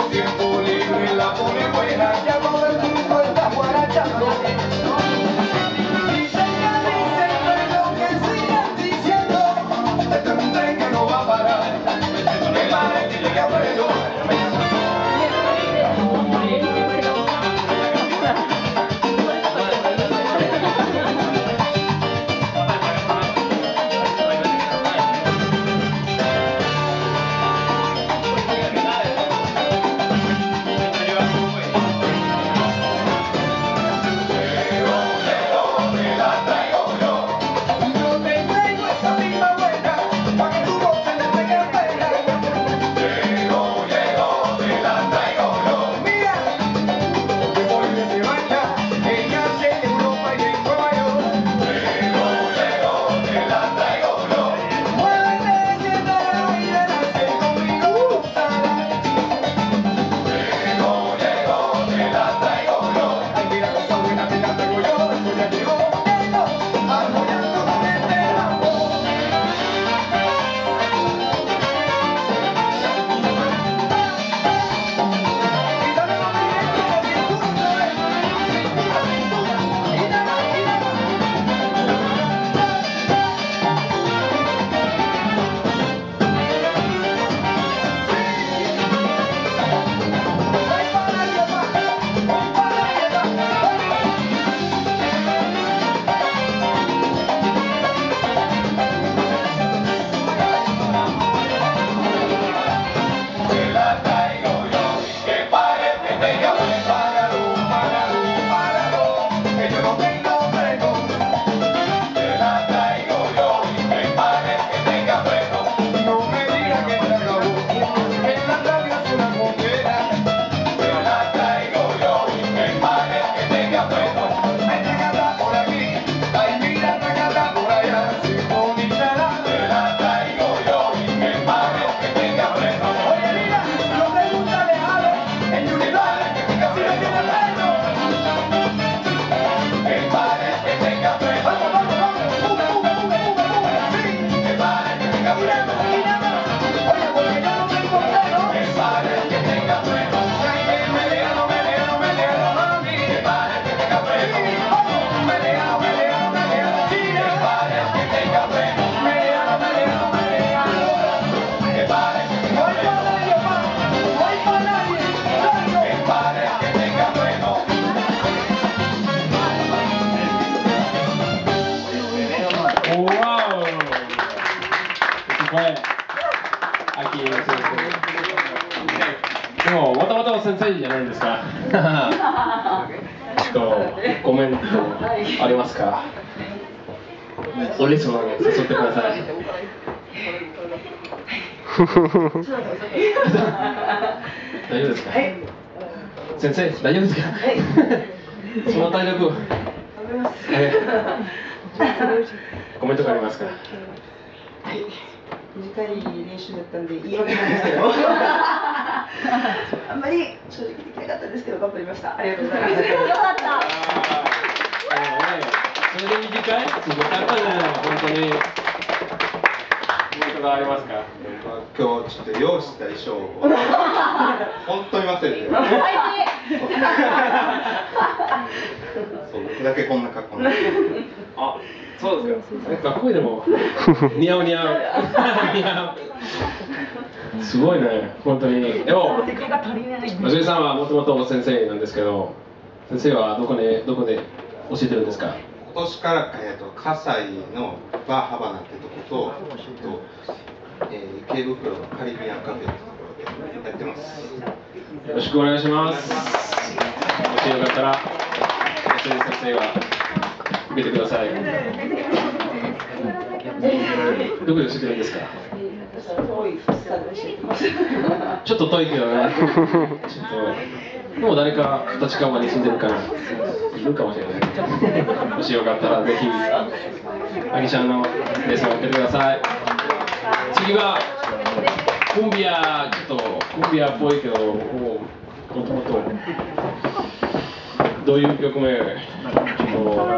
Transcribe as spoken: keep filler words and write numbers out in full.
tiempo libre la pone buena, ya todo el mundo está guarachando. Dicen que dicen, pero que sigan diciendo, este es un tren que no va a parar, que para el que abuelo. でも、もともと先生じゃないですか。ちょっとコメントありますか。おレッスンを誘ってください。大丈夫ですか。先生、大丈夫ですか。その体力。コメントがありますか。はい。 短い練習だったんで言い訳なんですけどあんまり正直できなかったんですけど頑張りました。ありがとうございます。よかった。 それで短い？すごかったね。本当に。コメントがありますか？ 今日ちょっと用意した衣装を本当に忘れて。そう、僕だけこんな格好になって。 あ、そうですか。学校でも似合う似合う似合う。すごいね、本当に。でも、松井さんはもともと先生なんですけど、先生はどこでどこで教えてるんですか？ 今年から、えー、と葛西のバーハバナってとこと、えー、池袋のカリビアンカフェってところでやってます。 よろしくお願いします。もしよかったら松井先生は受けてください。どこで教えてるんですか？ちょっと遠いけどね。ちょっともう誰か立川に住んでるからいるかもしれない。もしよかったらぜひアギちゃんのレッスンを受けてください。次はコンビア、ちょっとコンビアっぽいけど、もともとどういう曲名ちょっと